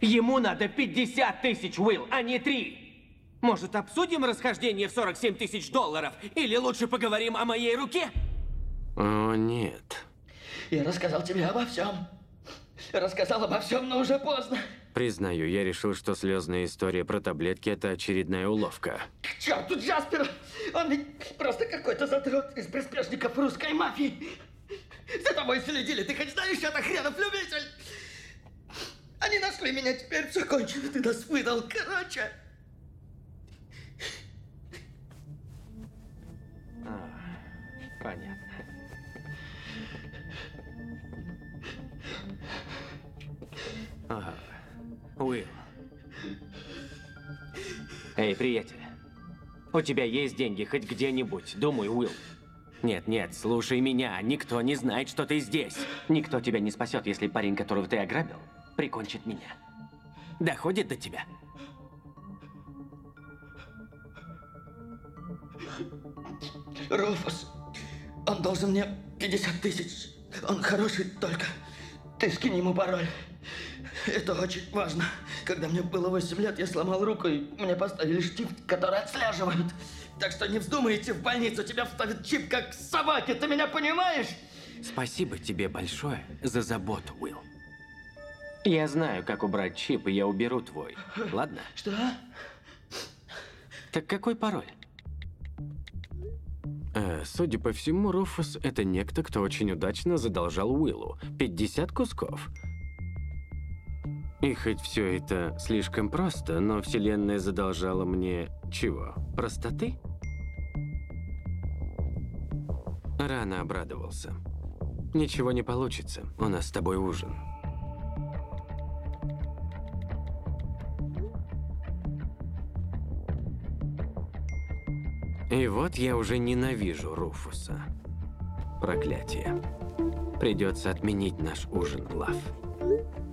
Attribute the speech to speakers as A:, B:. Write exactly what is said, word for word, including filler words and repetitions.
A: Ему надо пятьдесят тысяч, Уилл, а не три.
B: Может, обсудим расхождение в сорок семь тысяч долларов? Или лучше поговорим о моей руке?
C: О, нет.
D: Я рассказал тебе обо всем. Рассказал обо всем, но уже поздно.
C: Признаю, я решил, что слезная история про таблетки – это очередная уловка.
D: К черту Джаспера! Он ведь просто какой-то задрот из приспешников русской мафии. За тобой следили, ты хоть знаешь, это хренов любитель? Они нашли меня, теперь все кончено, ты нас выдал, короче.
A: А, понятно.
C: Ага. Уилл.
A: Эй, приятель. У тебя есть деньги хоть где-нибудь? Думай, Уилл. Нет, нет, слушай меня. Никто не знает, что ты здесь. Никто тебя не спасет, если парень, которого ты ограбил, прикончит меня. Доходит до тебя?
D: Руфус, он должен мне пятьдесят тысяч. Он хороший, только ты скинь ему пароль. Это очень важно. Когда мне было восемь лет, я сломал руку, и мне поставили штифт, который отслеживает. Так что не вздумай идти в больницу, тебя вставят чип, как собаке, ты меня понимаешь?
C: Спасибо тебе большое за заботу, Уилл.
A: Я знаю, как убрать чип, и я уберу твой. Ладно?
D: Что?
C: Так какой пароль? Э, судя по всему, Руфус – это некто, кто очень удачно задолжал Уиллу. пятьдесят кусков. И хоть все это слишком просто, но Вселенная задолжала мне чего? Простоты? Рано обрадовался. Ничего не получится, у нас с тобой ужин. И вот я уже ненавижу Руфуса. Проклятие. Придется отменить наш ужин, Лав.